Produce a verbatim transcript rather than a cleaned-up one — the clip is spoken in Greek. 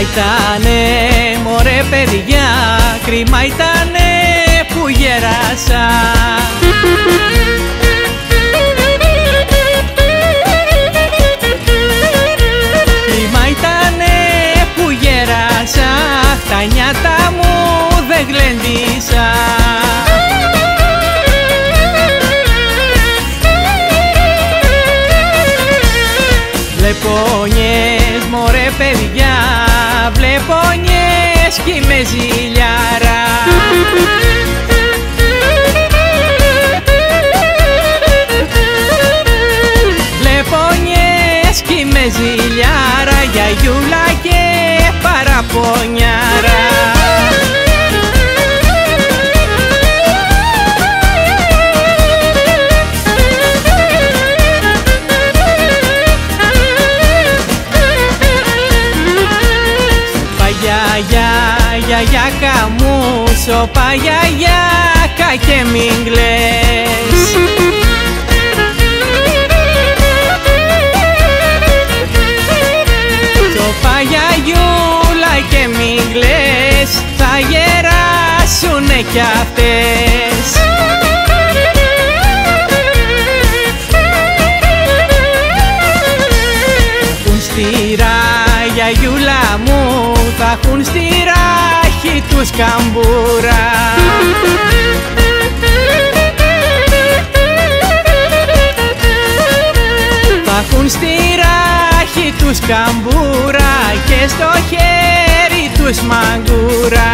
ήτανε μωρέ παιδιά, κρίμα ήτανε που γέρασα. Κρίμα ήτανε που γέρασα, τα νιάτα μου δεν γλέντισα. Βλέπονιες μωρέ παιδιά, βλέπονιες κι είμαι ζηλιάρα. Βλέπονιες κι είμαι ζηλιάρα, γιαγιούλα και παραπονιάρα. Γιαγιάκα μου, σοπα γιαγιάκα και μην κλαις. Σοπα γιαγιούλα και μην κλαις, θα γεράσουνε κι αυτές. Έχουν στηρά γιαγιούλα μου, θα έχουν στη ράχη τους καμπούρα. Θα έχουν στη ράχη τους καμπούρα και στο χέρι τους μαγκούρα.